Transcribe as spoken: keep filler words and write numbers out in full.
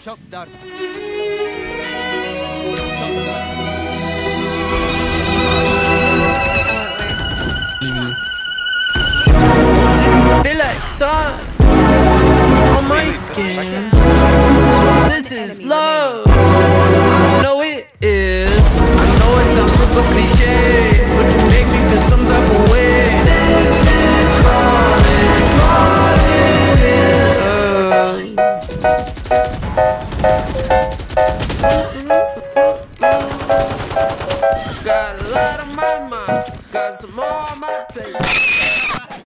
Çok dar. Çok dar. Feel like sun on my skin. This is love. No, it is. I know it sounds super cliche, but you make me feel so